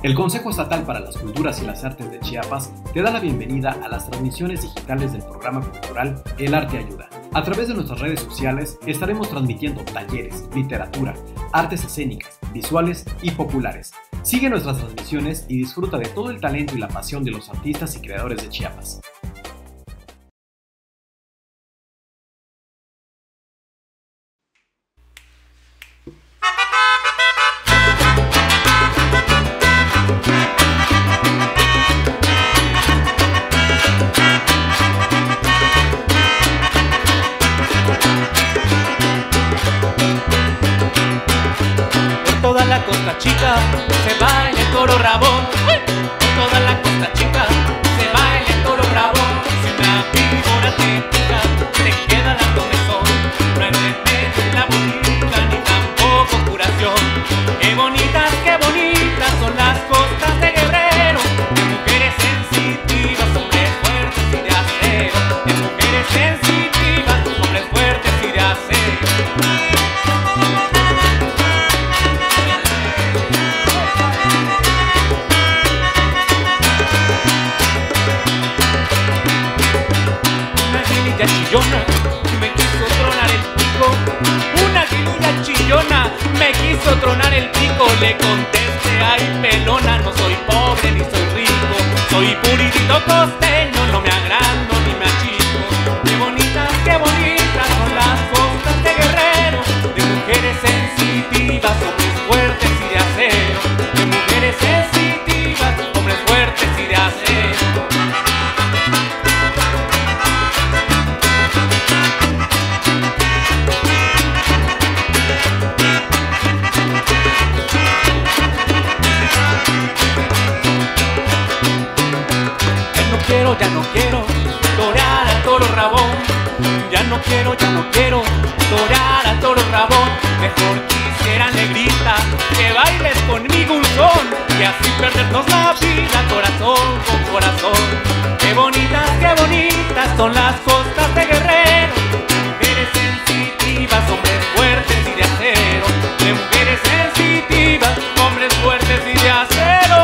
El Consejo Estatal para las Culturas y las Artes de Chiapas te da la bienvenida a las transmisiones digitales del programa cultural El Arte Ayuda. A través de nuestras redes sociales estaremos transmitiendo talleres, literatura, artes escénicas, visuales y populares. Sigue nuestras transmisiones y disfruta de todo el talento y la pasión de los artistas y creadores de Chiapas. Toda la costa chica se baila el toro rabón. Por toda la costa chica se baila el toro rabón. Si una víbora te pica, te queda dando mesón. No hay remedio en la botica ni tampoco curación. Qué bonitas son las costas de Guerrero. De mujeres sensitivas, hombres fuertes y de acero. De mujeres sensitivas, hombres fuertes y de acero. Chillona me quiso tronar el pico. Una aguililla chillona me quiso tronar el pico. Le contesté, ay pelona, no soy pobre ni soy rico. Soy puritito costeño, no me agrando ni me achico. Qué bonitas son las costas de Guerrero. De mujeres sensitivas, hombres fuertes y de acero. De mujeres sensitivas, hombres fuertes y de acero. Ya no quiero torear al toro rabón. Ya no quiero torear al toro rabón. Mejor quisiera, negrita, que bailes conmigo un son y así perdernos la vida corazón con corazón. Qué bonitas son las costas de Guerrero. Mujeres sensitivas, hombres fuertes y de acero. De mujeres sensitivas, hombres fuertes y de acero.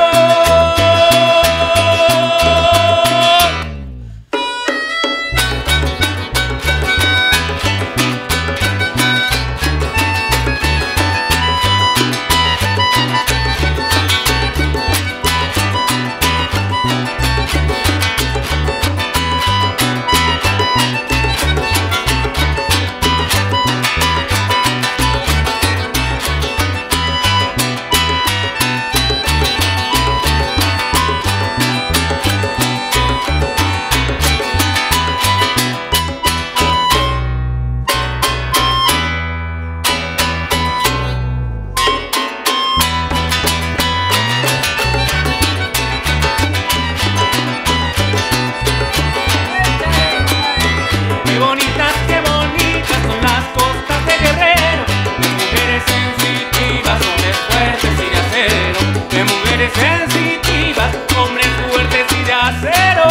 Sensitivas, hombres fuertes y de acero.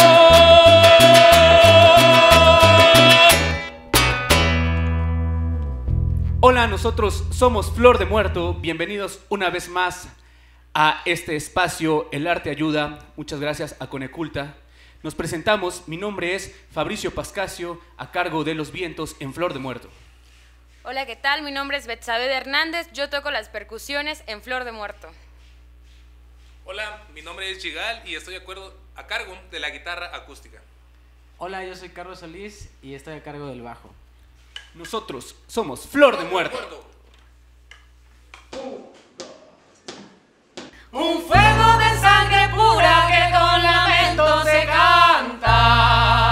Hola, nosotros somos Flor de Muerto. Bienvenidos una vez más a este espacio El Arte Ayuda. Muchas gracias a Coneculta. Nos presentamos, mi nombre es Fabricio Pascasio, a cargo de los vientos en Flor de Muerto. Hola, ¿qué tal? Mi nombre es Betsabe Hernández, yo toco las percusiones en Flor de Muerto. Hola, mi nombre es Gigal y estoy a cargo de la guitarra acústica. Hola, yo soy Carlos Solís y estoy a cargo del bajo. Nosotros somos Flor de Muerto. Un fuego de sangre pura que con lamento se canta.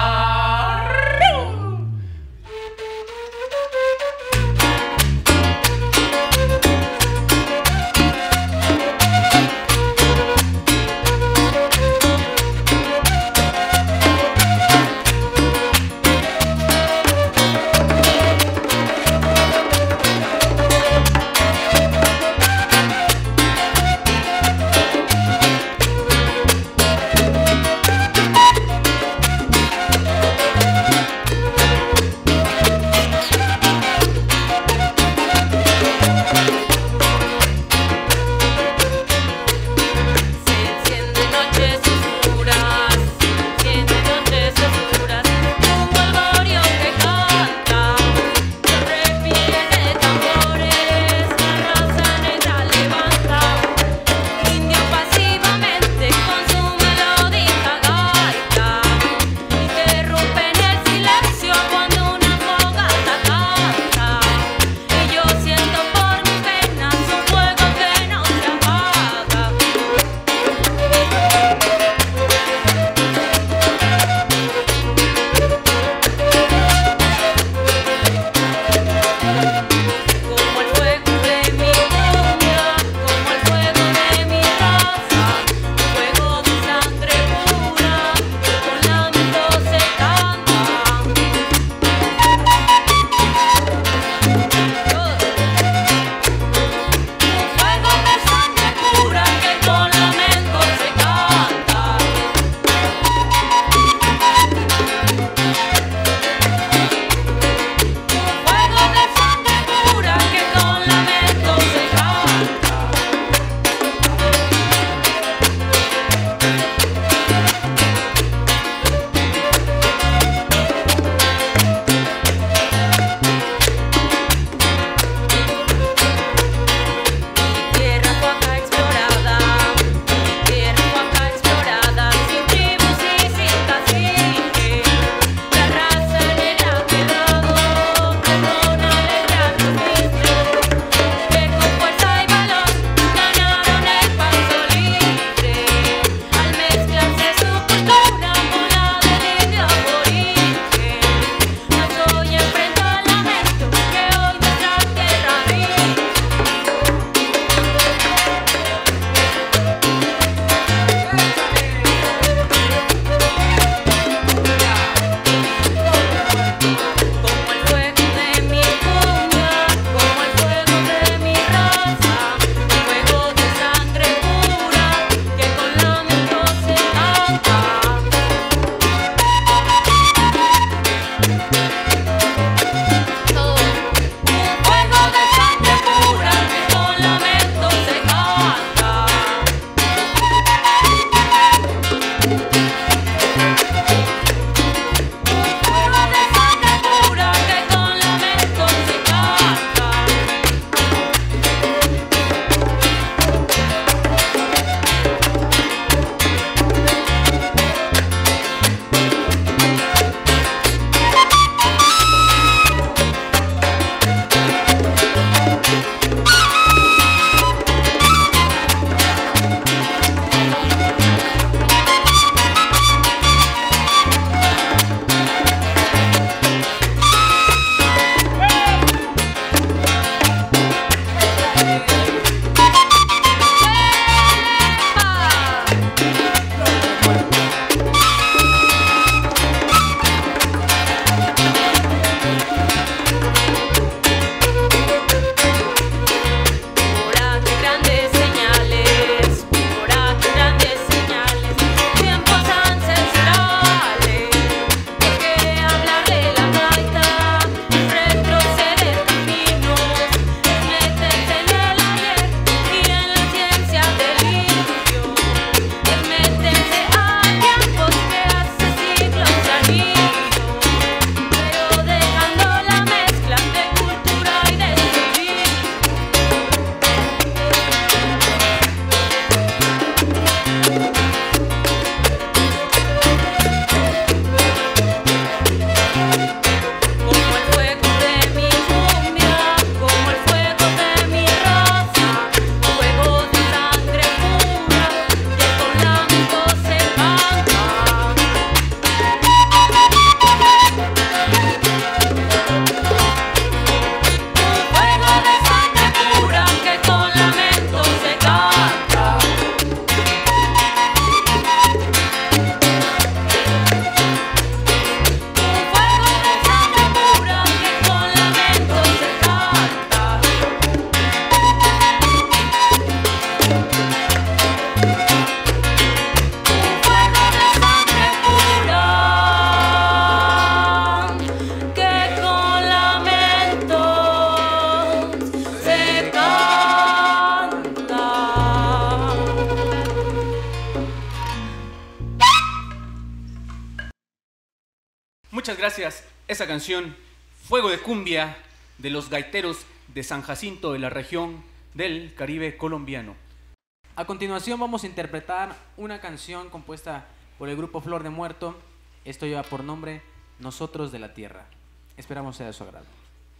muchas gracias. Esa canción, Fuego de Cumbia, de los gaiteros de San Jacinto, de la región del Caribe colombiano. A continuación vamos a interpretar una canción compuesta por el grupo Flor de Muerto. Esto lleva por nombre Nosotros de la Tierra. Esperamos sea de su agrado.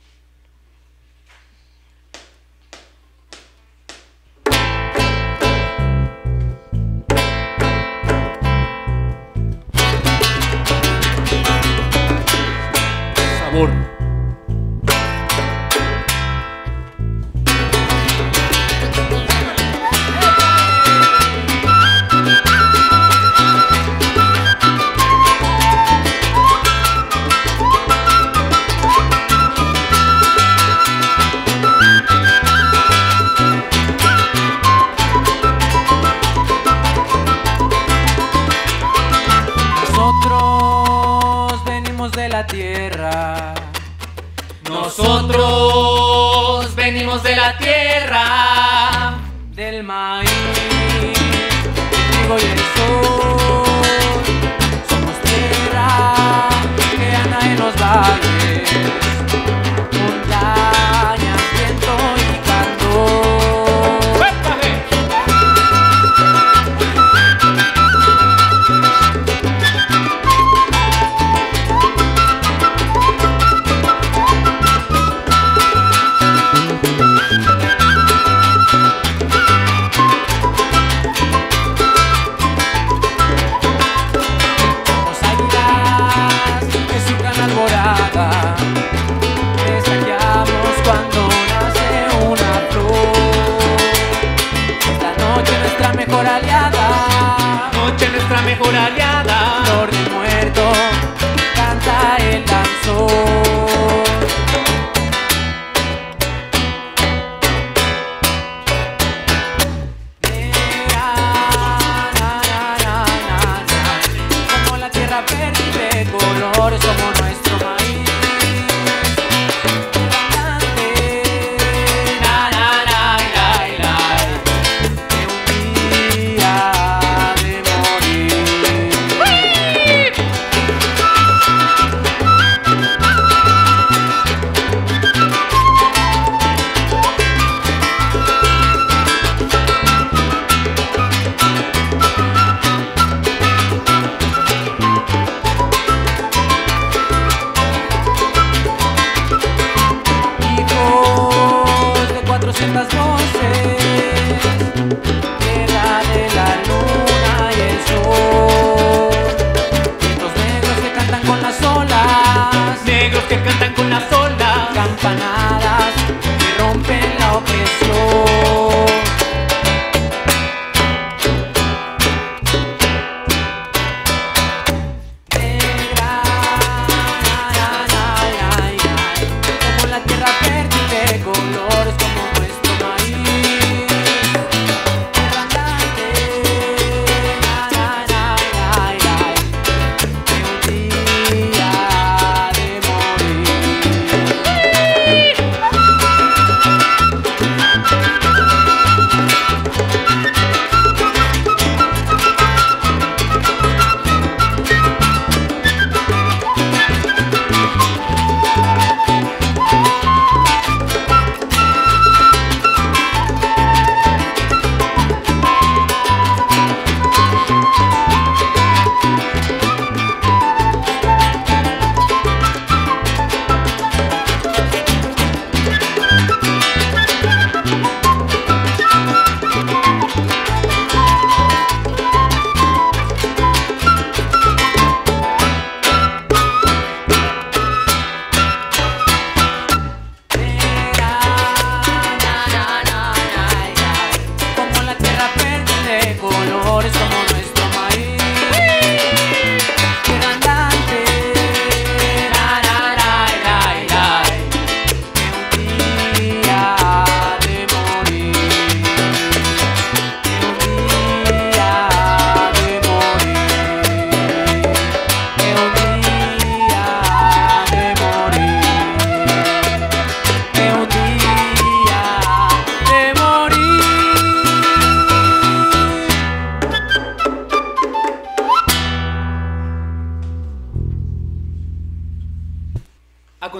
Sabor. Nosotros venimos de la tierra. Nosotros venimos de la tierra, Del maíz, el trigo y el sol. Somos tierra que anda en los valles, montañas, viento y candor. Somos águilas que surcan la alborada, les saqueamos cuando nace una flor. Esta noche nuestra mejor aliada, noche nuestra mejor aliada. Flor de Muerto, canta el danzón. Como la tierra verde y de colores, como nuestro maíz. Cantante, de un día de morir.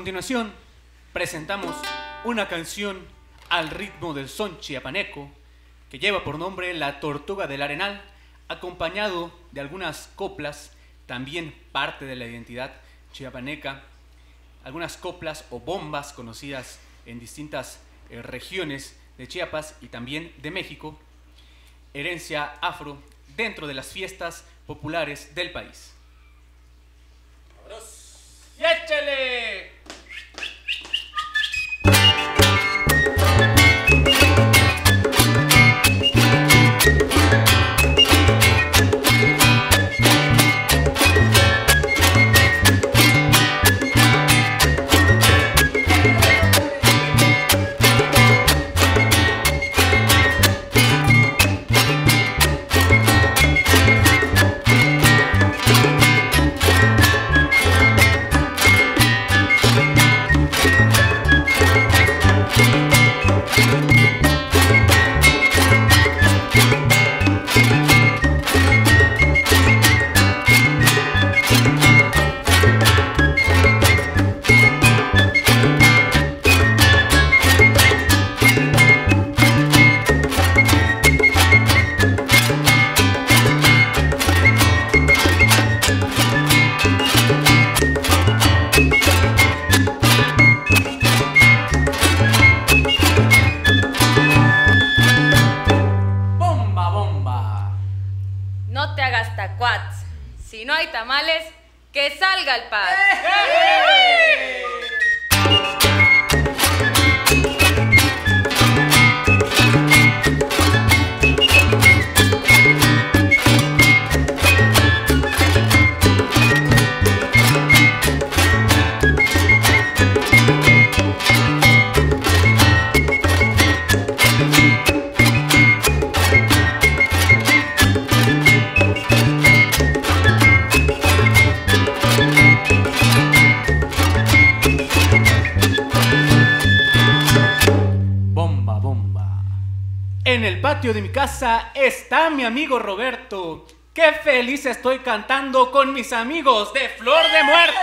continuación, presentamos una canción al ritmo del son chiapaneco que lleva por nombre La Tortuga del Arenal, acompañado de algunas coplas, también parte de la identidad chiapaneca, algunas coplas o bombas conocidas en distintas regiones de Chiapas y también de México, herencia afro dentro de las fiestas populares del país. ¡Y échale! Si no hay tamales, que salga el pan. En el patio de mi casa está mi amigo Roberto. ¡Qué feliz estoy cantando con mis amigos de Flor de Muerto!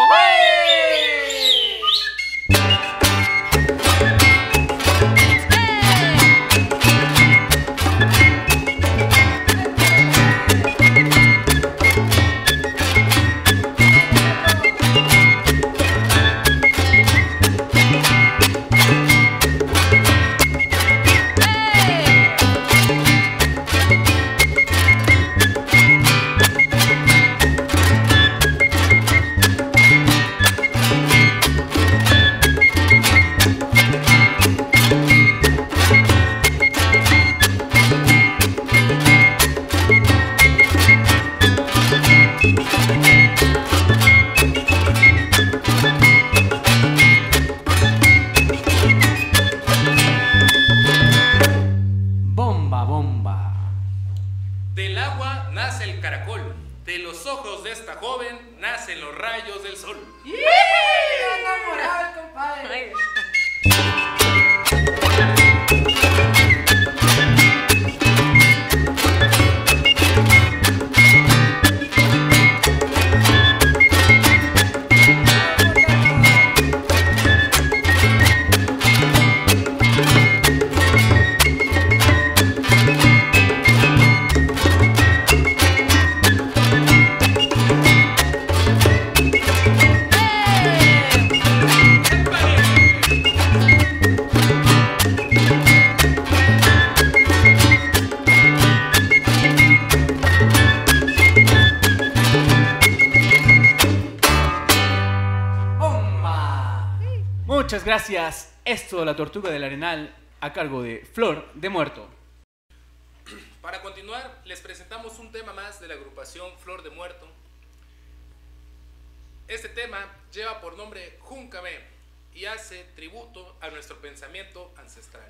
Del agua nace el caracol, de los ojos de esta joven nacen los rayos del sol. enamorado el compadre. Muchas gracias. Esto, La Tortuga del Arenal, a cargo de Flor de Muerto. Para continuar, les presentamos un tema más de la agrupación Flor de Muerto. Este tema lleva por nombre Júncame y hace tributo a nuestro pensamiento ancestral.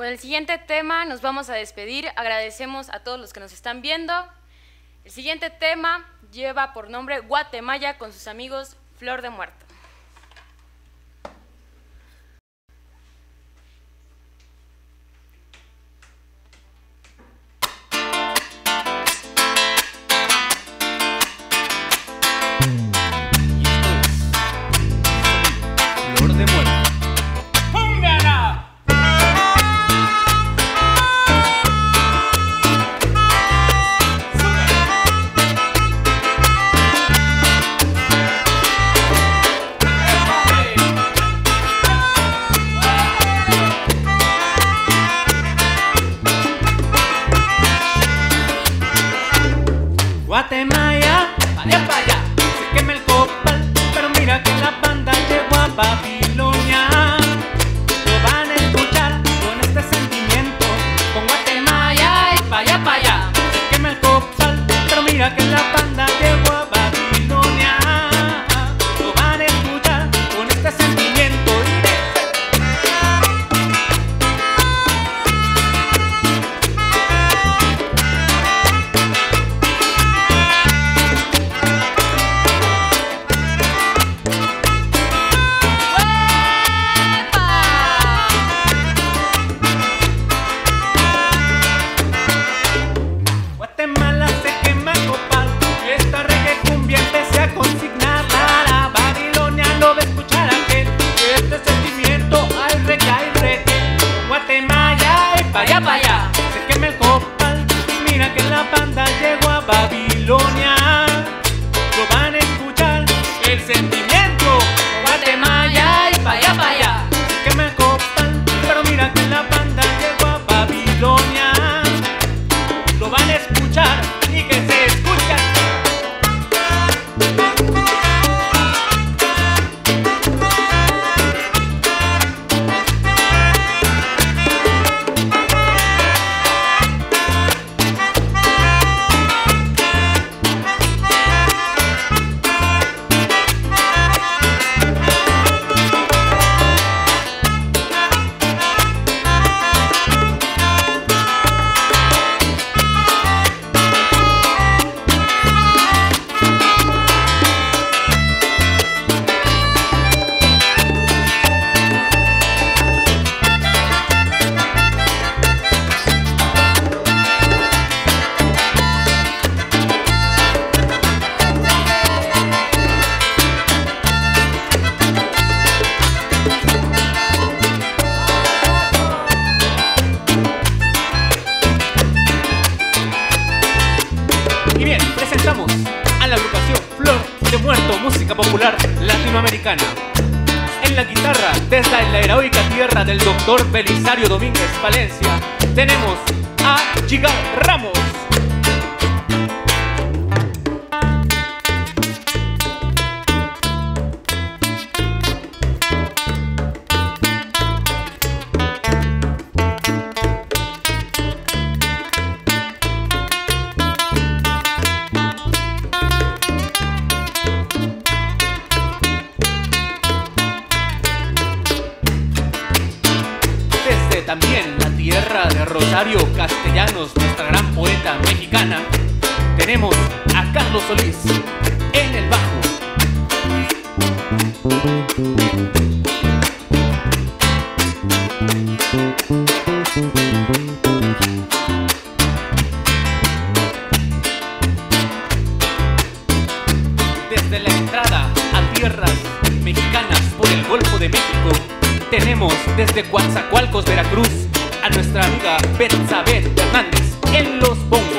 Con el siguiente tema nos vamos a despedir. Agradecemos a todos los que nos están viendo. El siguiente tema lleva por nombre Guatemala con sus amigos Flor de Muerto. Flor de Muerto. Guatemala, vaya para allá, se quema el copal, pero mira que la banda llegó a Babilonia. Lo van a escuchar con este sentimiento, con Guatemala y vaya para allá, se quema el copal, pero mira que la banda llegó a Babilonia. Lo van a escuchar con este sentimiento. Guatemala se quema el copal y esta reggae cumbia empecé a consignarla. La Babilonia lo va a escuchar aquel que este sentimiento al reggae. Guatemala y para allá, se quema el copal y mira que la banda llegó a Babilonia. Lo van a escuchar el sentimiento. Guatemala y para allá, se quema el copal, pero mira que la banda llegó a Babilonia. Lo van a escuchar y que se escucha. Y bien, presentamos a la agrupación Flor de Muerto, música popular latinoamericana. En la guitarra, desde la heroica tierra del doctor Belisario Domínguez Valencia, tenemos a Gigal Ramos. También la tierra de Rosario Castellanos, nuestra gran poeta mexicana, tenemos a Carlos Solís en el bajo. Desde la entrada a tierras mexicanas por el Golfo de México, tenemos desde Coatzacoalcos, Veracruz, a nuestra amiga Betsabe Hernández en los bongos.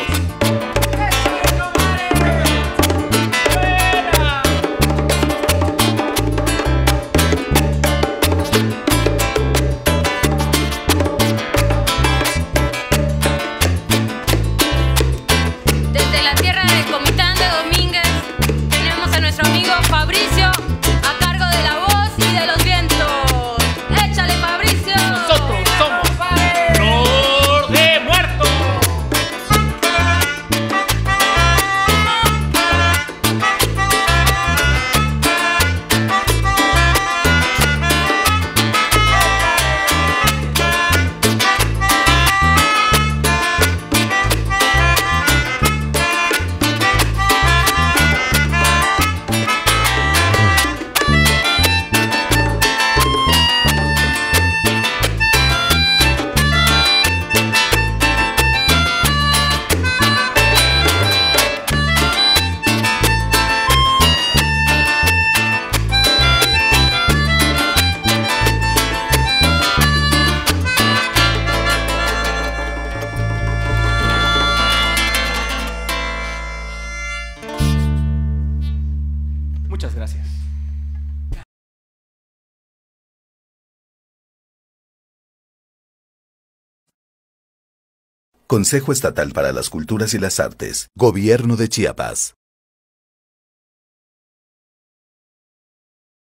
Desde la tierra de Comitán de Domínguez tenemos a nuestro amigo Fabricio a cargo de la voz y de los vientos. ¡Échale, Fabricio! Nosotros somos Flor de Muerto. Muchas gracias. Consejo Estatal para las Culturas y las Artes, Gobierno de Chiapas.